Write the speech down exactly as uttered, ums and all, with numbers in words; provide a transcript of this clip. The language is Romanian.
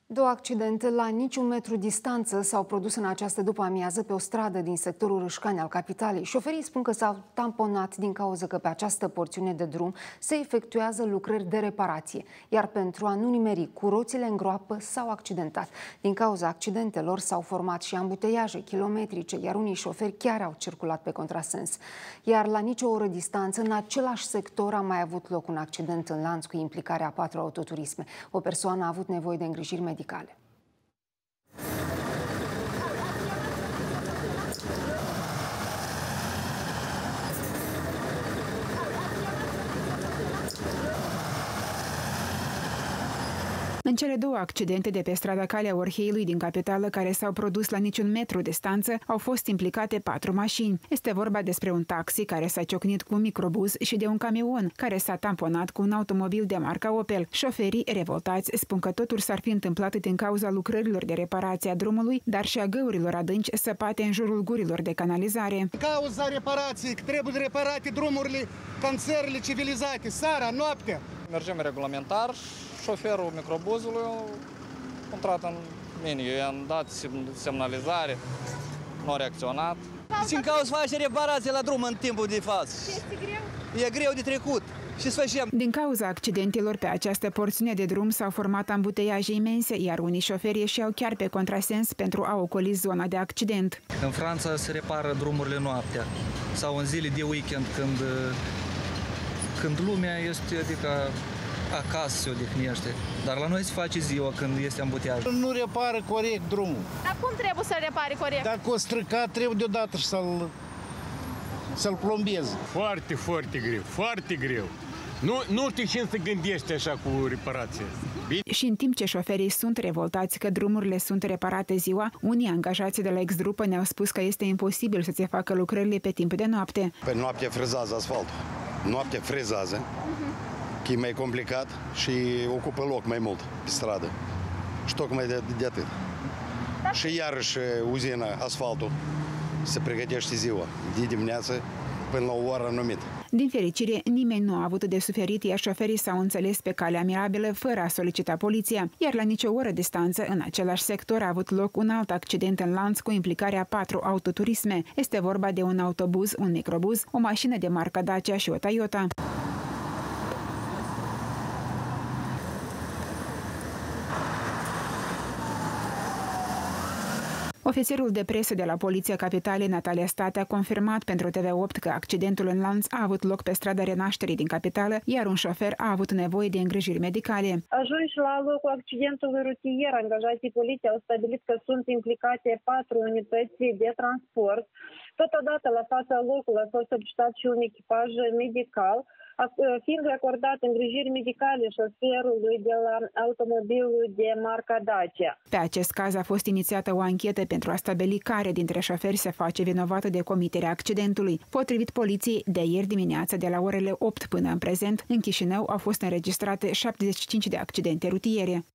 Două accidente la niciun metru distanță s-au produs în această după-amiază pe o stradă din sectorul Râșcani al capitalei. Șoferii spun că s-au tamponat din cauza că pe această porțiune de drum se efectuează lucrări de reparație, iar pentru a nu nimeri cu roțile în groapă s-au accidentat. Din cauza accidentelor s-au format și ambuteiaje kilometrice, iar unii șoferi chiar au circulat pe contrasens. Iar la nicio oră distanță, în același sector a mai avut loc un accident în lanț cu implicarea a patru autoturisme. O persoană a avut nevoie de îngrijiri medicale. În cele două accidente de pe strada Calea Orheiului din capitală, care s-au produs la niciun metru distanță, au fost implicate patru mașini. Este vorba despre un taxi care s-a ciocnit cu un microbuz și de un camion care s-a tamponat cu un automobil de marca Opel. Șoferii revoltați spun că totul s-ar fi întâmplat din cauza lucrărilor de reparație a drumului, dar și a găurilor adânci săpate în jurul gurilor de canalizare. În cauza reparației, că trebuie reparate drumurile, canțările civilizate, seara, noaptea. Mergem regulamentar. Șoferul microbuzului a intrat în meniu, i-am dat semnalizare, nu a reacționat. Din cauza face reparație la drum în timpul de față. Este greu? E greu de trecut. Și să facem. Din cauza accidentelor pe această porțiune de drum s-au format ambuteiaje imense, iar unii șoferi ieșeau chiar pe contrasens pentru a ocoli zona de accident. În Franța se repară drumurile noaptea sau în zile de weekend, când, când lumea este, adică acasă se odihnește, dar la noi se face ziua când este ambuteiaj. Nu repară corect drumul. Dar cum trebuie să-l repare corect? Dacă o stricat, trebuie deodată să-l să-l plombeze. Foarte, foarte greu, foarte greu. Nu, nu știu ce se gândește așa cu reparație. Bine? Și în timp ce șoferii sunt revoltați că drumurile sunt reparate ziua, unii angajați de la Ex-Grupă ne-au spus că este imposibil să se facă lucrările pe timp de noapte. Pe noapte frezează asfaltul. Noapte frezează. Că e mai complicat și ocupă loc mai mult pe stradă. Și tocmai de, de atât. Da. Și iarăși uzina, asfaltul, se pregătește ziua, de dimineață până la o oră anumită. Din fericire, nimeni nu a avut de suferit, iar șoferii s-au înțeles pe calea mirabilă fără a solicita poliția. Iar la nicio oră distanță, în același sector, a avut loc un alt accident în lanț cu implicarea a patru autoturisme. Este vorba de un autobuz, un microbuz, o mașină de marca Dacia și o Toyota. Ofițerul de presă de la Poliția Capitalei, Natalia State, a confirmat pentru T V opt că accidentul în lanț a avut loc pe strada Renașterii din capitală, iar un șofer a avut nevoie de îngrijiri medicale. Ajunși la locul accidentului rutier, angajații poliției au stabilit că sunt implicate patru unități de transport. Totodată, la fața locului a fost solicitat și un echipaj medical, fiind acordat îngrijiri medicale șoferului de la automobilul de marca Dacia. Pe acest caz a fost inițiată o anchetă pentru a stabili care dintre șoferi se face vinovată de comiterea accidentului. Potrivit poliției, de ieri dimineață, de la orele opt până în prezent, în Chișinău au fost înregistrate șaptezeci și cinci de accidente rutiere.